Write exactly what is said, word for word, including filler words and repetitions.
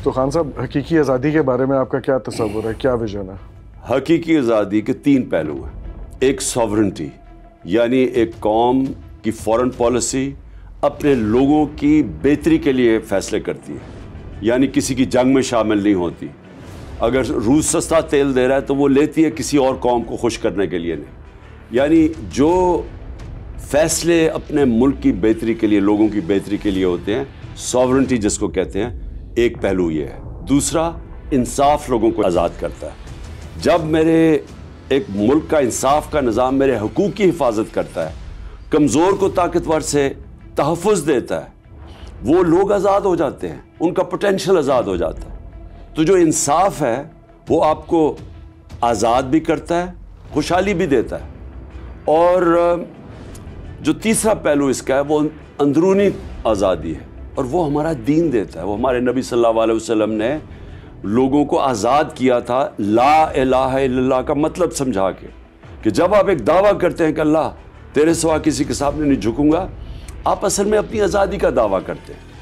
تو خان صاحب حقیقی آزادی کے بارے میں آپ کا کیا تصور ہے, کیا ویژن ہے؟ حقیقی آزادی کے تین پہلو ہیں. ایک ساورنٹی, یعنی ایک قوم کی فورن پالیسی اپنے لوگوں کی بہتری کے لیے فیصلے کرتی ہے, یعنی کسی کی جنگ میں شامل نہیں ہوتی. اگر روس سستا تیل دے رہا ہے تو وہ لیتی ہے کسی اور قوم کو خوش کرنے کے لیے نہیں. یعنی جو فیصلے اپنے ملک کی بہتری کے لیے, لوگوں کی بہتری کے لیے ہوتے ہیں, ساورنٹی جس کو کہتے ہیں, ایک پہلو یہ ہے. دوسرا, انصاف لوگوں کو آزاد کرتا ہے. جب میرے ایک ملک کا انصاف کا نظام میرے حقوق کی حفاظت کرتا ہے, کمزور کو طاقتور سے تحفظ دیتا ہے, وہ لوگ آزاد ہو جاتے ہیں, ان کا پوٹینشیل آزاد ہو جاتا ہے. تو جو انصاف ہے وہ آپ کو آزاد بھی کرتا ہے, خوشحالی بھی دیتا ہے. اور جو تیسرا پہلو اس کا ہے وہ اندرونی آزادی ہے, اور وہ ہمارا دین دیتا ہے. وہ ہمارے نبی صلی اللہ علیہ وسلم نے لوگوں کو آزاد کیا تھا لا الہ الا اللہ کا مطلب سمجھا کے, کہ جب آپ ایک دعویٰ کرتے ہیں کہ اللہ تیرے سوا کسی کے سامنے نہیں جھکوں گا, آپ اصل میں اپنی آزادی کا دعویٰ کرتے ہیں.